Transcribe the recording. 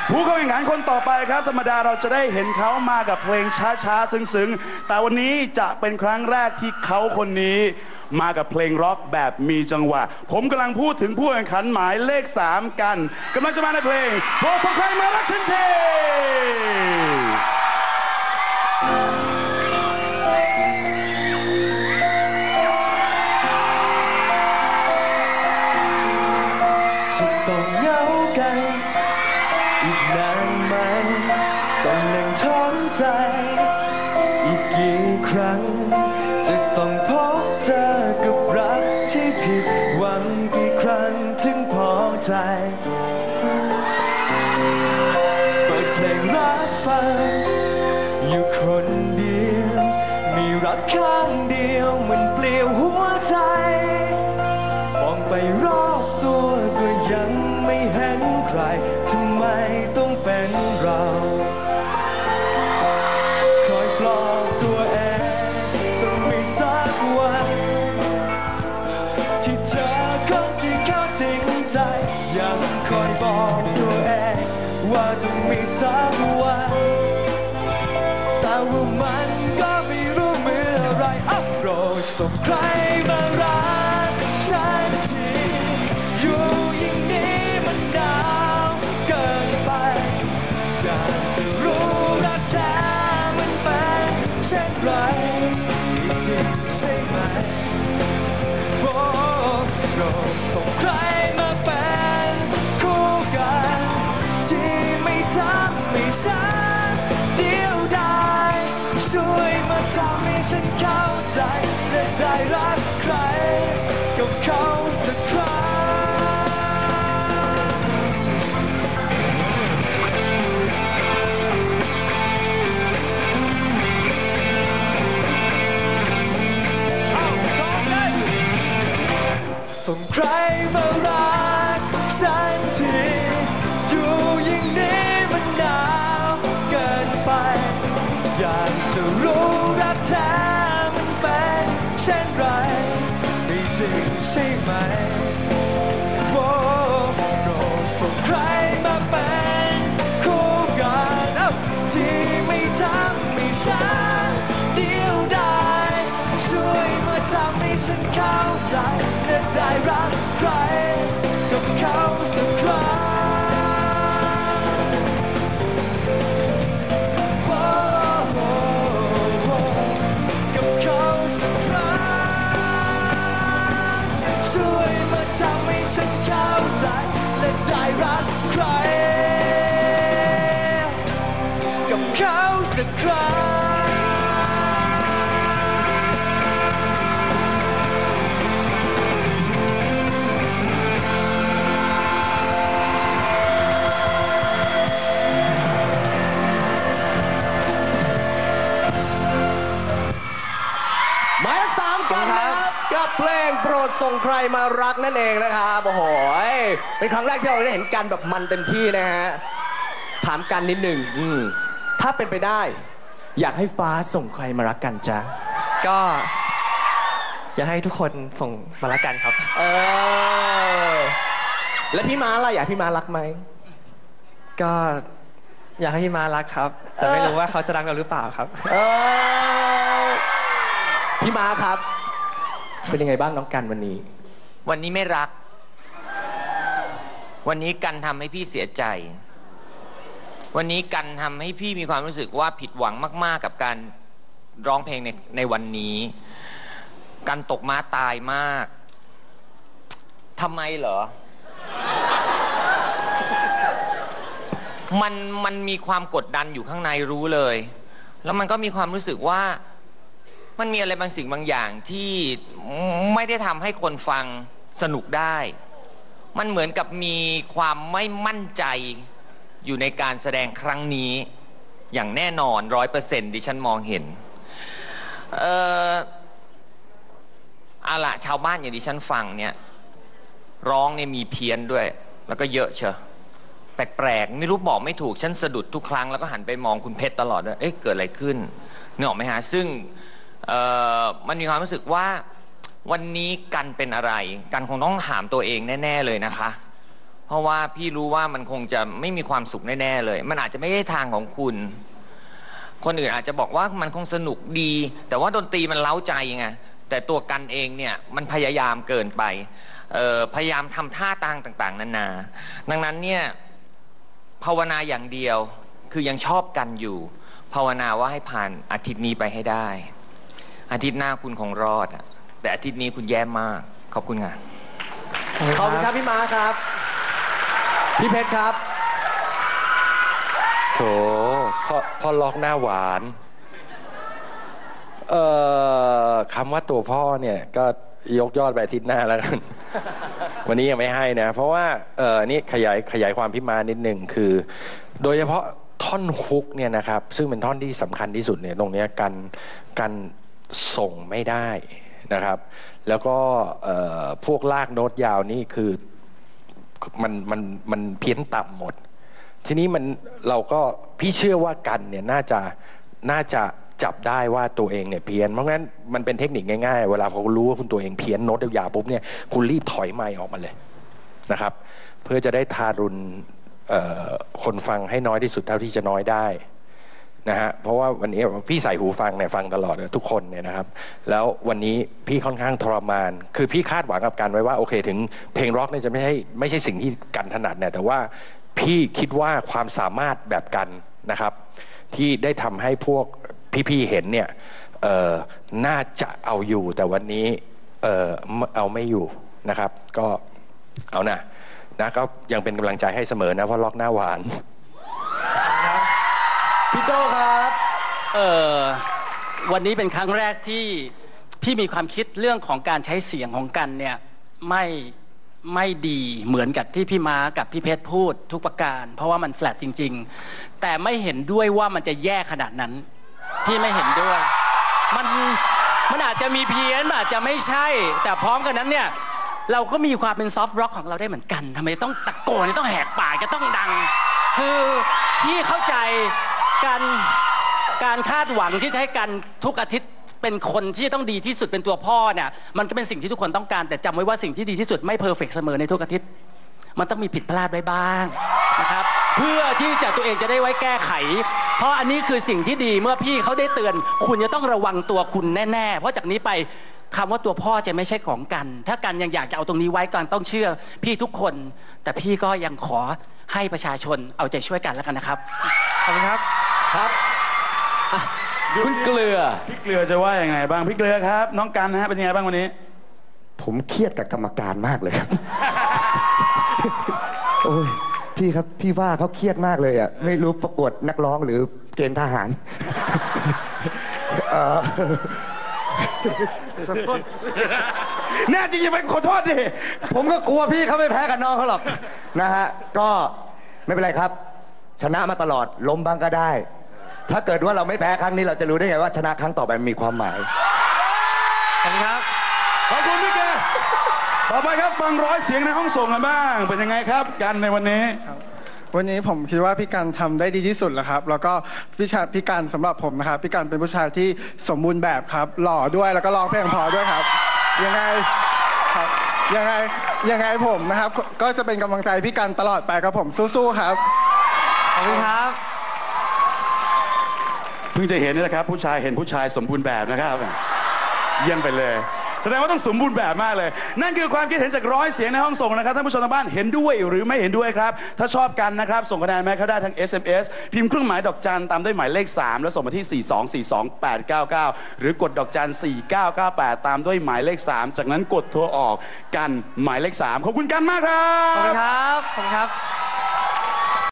ผู้เข้าแข่งขันคนต่อไปครับธรรมดาเราจะได้เห็นเขามากับเพลงช้าๆซึ้งๆแต่วันนี้จะเป็นครั้งแรกที่เขาคนนี้มากับเพลงร็อกแบบมีจังหวะผมกำลังพูดถึงผู้แข่งขันหมายเลข3กันกำลังจะมาในเพลงโปรดส่งใครมารักฉันทีจะต้องเหงากันอีกนานไหมต้องนั่งท้องใจอีกกี่ครั้งจะต้องพบเจอกับรักที่ผิดหวังกี่ครั้งถึงพอใจเปิดเพลงรักฟังอยู่คนเดียวมีรักข้างเดียวมันเปลี่ยวหัวใจมองไปรอบตัวก็ยังไม่เห็นใครทำไมต้องเป็นเราคอยปลอบตัวเองต้องมีสักวันที่เจอคนที่เขาจริงใจยังคอยบอกตัวเองว่าต้องมีสักวันแต่ว่ามันก็ไม่รู้เมื่อไรโปรดส่งใครมารักฉันทีอยู่อย่างนี้มันหนาวเกินไปอยากจะรู้รักแท้มันเป็นเช่นไรจริงใช่ไหมโปรดส่งใครมาเป็นคู่กันที่ไม่ทำให้ฉันเดียวดายช่วยมาทำให้ฉันเข้าใจและได้รักใครกับเขาสักครั้งส่งใครมารักฉันทีอยู่อย่างนี้มันหนาวเกินไปอยากจะรู้รักแท้มันเป็นเช่นไรไม่จริงใช่ไหมโอ้โปรดส่งใครมาเป็นคู่กันที่ไม่ทำให้ฉันเดียวดายช่วยมาทำให้ฉันเข้าใจและได้รักใครกับเขาสักครั้งกับเขาสักครั้งช่วยมาทำให้ฉันเข้าใจและได้รักใครกับเขาสักครั้งกับเพลงโปรดส่งใครมารักนั่นเองนะครับโอ้โหเป็นครั้งแรกที่เราได้เห็นกันแบบมันเต็มที่นะฮะถามกันนิดหนึ่งถ้าเป็นไปได้อยากให้ฟ้าส่งใครมารักกันจ๊ะก็อยากให้ทุกคนส่งมารักกันครับแล้วพี่ม้าล่ะอยากพี่ม้ารักไหมก็อยากให้พี่ม้ารักครับแต่ไม่รู้ว่าเขาจะรักเราหรือเปล่าครับพี่ม้าครับเป็นยังไงบ้างน้องกันวันนี้ไม่รักวันนี้กันทำให้พี่เสียใจวันนี้กันทำให้พี่มีความรู้สึกว่าผิดหวังมากๆกับการร้องเพลงในวันนี้กันตกม้าตายมากทำไมเหรอมันมีความกดดันอยู่ข้างในรู้เลยแล้วมันก็มีความรู้สึกว่ามันมีอะไรบางสิ่งบางอย่างที่ไม่ได้ทำให้คนฟังสนุกได้มันเหมือนกับมีความไม่มั่นใจอยู่ในการแสดงครั้งนี้อย่างแน่นอน 100% ดิฉันมองเห็นเอาล่ะชาวบ้านอย่างดิฉันฟังเนี่ยร้องเนี่ยมีเพี้ยนด้วยแล้วก็เยอะเชียวแปลกๆไม่รู้บอกไม่ถูกฉันสะดุดทุกครั้งแล้วก็หันไปมองคุณเพชรตลอดว่าเอ๊ะเกิดอะไรขึ้นนึกออกไหมฮะซึ่งมันมีความรู้สึกว่าวันนี้กันเป็นอะไรกันคงต้องถามตัวเองแน่ๆเลยนะคะเพราะว่าพี่รู้ว่ามันคงจะไม่มีความสุขแน่ๆเลย มันอาจจะไม่ใช่ทางของคุณ คนอื่นอาจจะบอกว่ามันคงสนุกดี แต่ว่าดนตรีมันเล้าใจไงแต่ตัวกันเองเนี่ยมันพยายามเกินไปพยายามทำท่าต่างๆนานาดังนั้นเนี่ยภาวนาอย่างเดียวคือยังชอบกันอยู่ภาวนาว่าให้ผ่านอาทิตย์นี้ไปให้ได้อาทิตย์หน้าคุณคงรอดแต่อาทิตย์นี้คุณแย่มากขอบคุณค่ะขอบคุณครับพี่ม้าครับพี่เพชรครับโถพ่อล็อกหน้าหวานคำว่าตัวพ่อเนี่ยก็ยกยอดไปอาทิตย์หน้าแล้วกัน วันนี้ยังไม่ให้นะเพราะว่านี่ขยายความพี่ม้านิดนึงคือโดยเฉพาะท่อนฮุกเนี่ยนะครับซึ่งเป็นท่อนที่สำคัญที่สุดเนี่ยตรงนี้การส่งไม่ได้นะครับแล้วก็พวกลากโน้ตยาวนี่คือมันเพี้ยนต่ำหมดทีนี้เราก็พี่เชื่อว่ากันเนี่ยน่าจะจับได้ว่าตัวเองเนี่ยเพี้ยนเพราะงั้นมันเป็นเทคนิคง่ายๆเวลาเขารู้ว่าคุณตัวเองเพี้ยนโน้ตยาวๆปุ๊บเนี่ยคุณรีบถอยไมค์ออกมาเลยนะครับเพื่อจะได้ทารุณคนฟังให้น้อยที่สุดเท่าที่จะน้อยได้นะฮะเพราะว่าวันนี้พี่ใส่หูฟังเนี่ยฟังตลอดทุกคนเนี่ยนะครับแล้ววันนี้พี่ค่อนข้างทรมานคือพี่คาดหวังกับกันไว้ว่าโอเคถึงเพลงร็อกเนี่ยจะไม่ใช่สิ่งที่กันถนัดเนี่ยแต่ว่าพี่คิดว่าความสามารถแบบกันนะครับที่ได้ทำให้พวกพี่ๆเห็นเนี่ยน่าจะเอาอยู่แต่วันนี้เอาไม่อยู่นะครับก็เอานะก็ยังเป็นกำลังใจให้เสมอนะเพราะล็อกหน้าหวานพี่โจครับวันนี้เป็นครั้งแรกที่พี่มีความคิดเรื่องของการใช้เสียงของกันเนี่ยไม่ดีเหมือนกับที่พี่ม้ากับพี่เพชรพูดทุกประการเพราะว่ามันแฟลตจริงๆแต่ไม่เห็นด้วยว่ามันจะแย่ขนาดนั้นพี่ไม่เห็นด้วยมันอาจจะมีเพี้ยนอาจจะไม่ใช่แต่พร้อมกันนั้นเนี่ยเราก็มีความเป็นซอฟต์ร็อกของเราได้เหมือนกันทำไมต้องตะโกนต้องแหกปากก็ต้องดังคือพี่เข้าใจการคาดหวังที่จะให้กันทุกอาทิตย์เป็นคนที่ต้องดีที่สุดเป็นตัวพ่อเนี่ยมันก็เป็นสิ่งที่ทุกคนต้องการแต่จำไว้ว่าสิ่งที่ดีที่สุดไม่เพอร์เฟกต์เสมอในทุกอาทิตย์มันต้องมีผิดพลาดไว้บ้างนะครับเพื่อที่จะตัวเองจะได้ไว้แก้ไขเพราะอันนี้คือสิ่งที่ดีเมื่อพี่เขาได้เตือนคุณจะต้องระวังตัวคุณแน่ๆเพราะจากนี้ไปคำว่าตัวพ่อจะไม่ใช่ของกันถ้ากันยังอยากจะเอาตรงนี้ไว้กันต้องเชื่อพี่ทุกคนแต่พี่ก็ยังขอให้ประชาชนเอาใจช่วยกันแล้วกันนะครับขอบคุณครับครับคุณเกลือพี่เกลือจะว่ายังไงบ้างพี่เกลือครับน้องกันนะฮะเป็นยังไงบ้างวันนี้ผมเครียดกับกรรมการมากเลยครับ โอ้ยพี่ครับพี่ว่าเขาเครียดมากเลยอ่ะไม่รู้ประกวดนักร้องหรือเกณฑ์ทหารแน่จริงๆไปขอโทษดิผมก็กลัวพี่เขาไม่แพ้กับน้องเขาหรอกนะฮะก็ไม่เป็นไรครับชนะมาตลอดล้มบ้างก็ได้ถ้าเกิดว่าเราไม่แพ้ครั้งนี้เราจะรู้ได้ไงว่าชนะครั้งต่อไปมีความหมายขอบคุณครับขอบคุณพี่แกต่อไปครับฟังร้อยเสียงในห้องส่งกันบ้างเป็นยังไงครับกันในวันนี้วันนี้ผมคิดว่าพี่กันทำได้ดีที่สุดแล้วครับแล้วก็พี่กันสำหรับผมนะครับพี่กันเป็นผู้ชายที่สมบูรณ์แบบครับหล่อด้วยแล้วก็ร้องเพลงเพราะด้วยครับยังไงครับยังไงผมนะครับก็จะเป็นกำลังใจพี่กันตลอดไปครับผมสู้ๆครับขอบคุณครับเพิ่งจะเห็นนี่แหละครับผู้ชายเห็นผู้ชายสมบูรณ์แบบนะครับเยี่ยมไปเลยแสดงว่าต้องสมบูรณ์แบบมากเลยนั่นคือความคิดเห็นจากร้อยเสียงในห้องส่งนะครับท่านผู้ชมทางบ้านเห็นด้วยหรือไม่เห็นด้วยครับถ้าชอบกันนะครับส่งคะแนนมาเข้าได้ทาง SMS พิมพ์เครื่องหมายดอกจันตามด้วยหมายเลข3แล้วส่งมาที่4242899หรือกดดอกจัน4998ตามด้วยหมายเลข3จากนั้นกดโทรออกกันหมายเลข3ขอบคุณกันมากครับขอบคุณครับขอบคุณครับ